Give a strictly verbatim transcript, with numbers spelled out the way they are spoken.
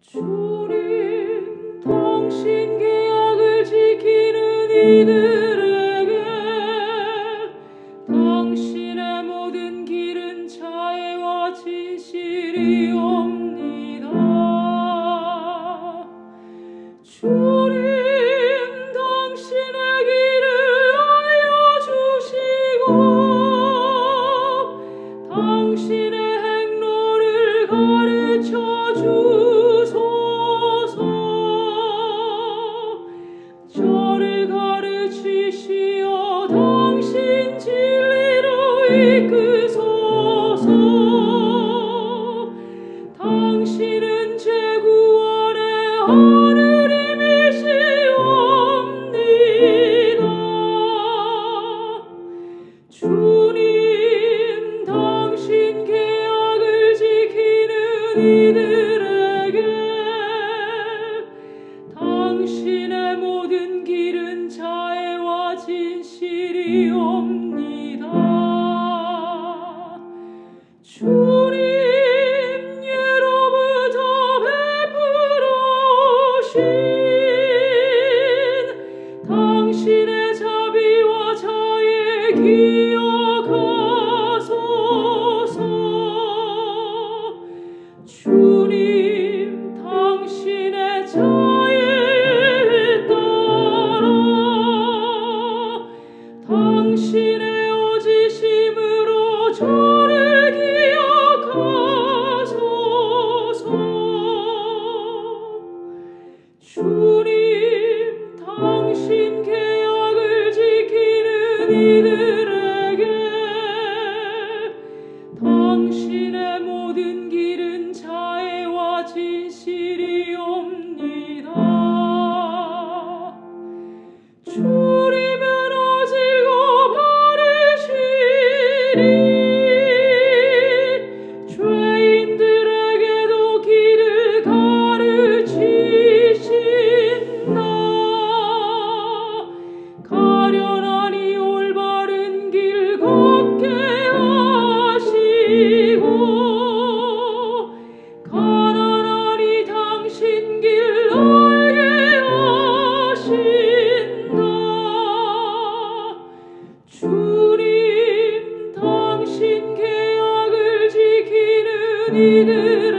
주님, 당신 계약을 지키는 이들에게 당신의 모든 길은 자애와 진실이옵니다. 주님, 당신의 길을 알려주시고 당신의 행로를 가르쳐 주소서. 저를 가르치시어 당신 진리로 이끄소서. 당신은 제 구원의 하느님이시옵니다. 주님, 당신 계약을 지키는 이들에게 당신의 모든 길은 자애와 진실이옵니다. 주님, 예로부터 베풀으신 당신의 자비와 자애 기억하소서. 주님, 당신의 자애에 따라 당신의 어지심으로 저를 기억하소서. 주님, 당신 계약을 지키는 이들에게 당신의 모든 길은 자애와 진실이옵니다. 주님은 오시고 바르시니 죄인들에게도 길을 가르치신다. 가련하니 올바른 길 걷게 하시고 가난하니 당신 길 알게 하신다. 주님, 당신 계약을 지키는 이들